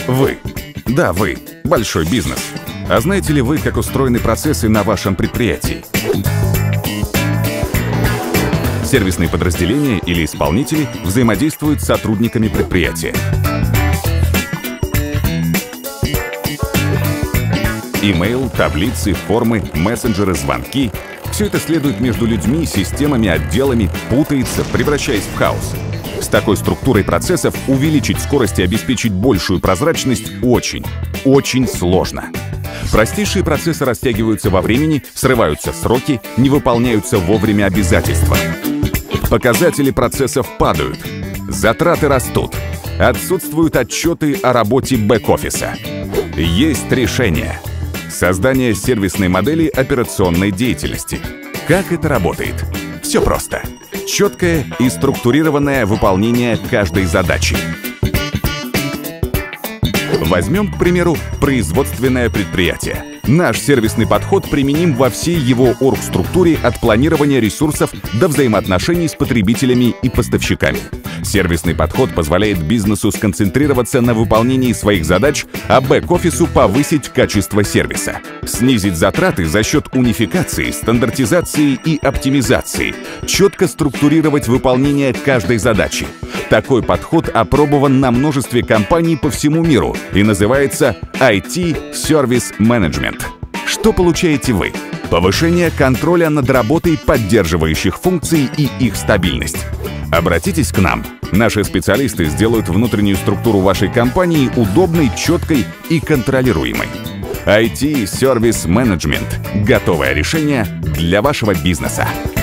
Вы. Да, вы. Большой бизнес. А знаете ли вы, как устроены процессы на вашем предприятии? Сервисные подразделения или исполнители взаимодействуют с сотрудниками предприятия. Имейл, таблицы, формы, мессенджеры, звонки — все это следует между людьми, системами, отделами, путается, превращаясь в хаос. С такой структурой процессов увеличить скорость и обеспечить большую прозрачность очень сложно. Простейшие процессы растягиваются во времени, срываются сроки, не выполняются вовремя обязательства. Показатели процессов падают, затраты растут, отсутствуют отчеты о работе бэк-офиса. Есть решение. Создание сервисной модели операционной деятельности. Как это работает? Все просто. Четкое и структурированное выполнение каждой задачи. Возьмем, к примеру, производственное предприятие. Наш сервисный подход применим во всей его оргструктуре от планирования ресурсов до взаимоотношений с потребителями и поставщиками. Сервисный подход позволяет бизнесу сконцентрироваться на выполнении своих задач, а бэк-офису повысить качество сервиса. Снизить затраты за счет унификации, стандартизации и оптимизации. Четко структурировать выполнение каждой задачи. Такой подход опробован на множестве компаний по всему миру и называется IT Service Management. Что получаете вы? Повышение контроля над работой поддерживающих функций и их стабильность. Обратитесь к нам. Наши специалисты сделают внутреннюю структуру вашей компании удобной, четкой и контролируемой. IT Service Management – готовое решение для вашего бизнеса.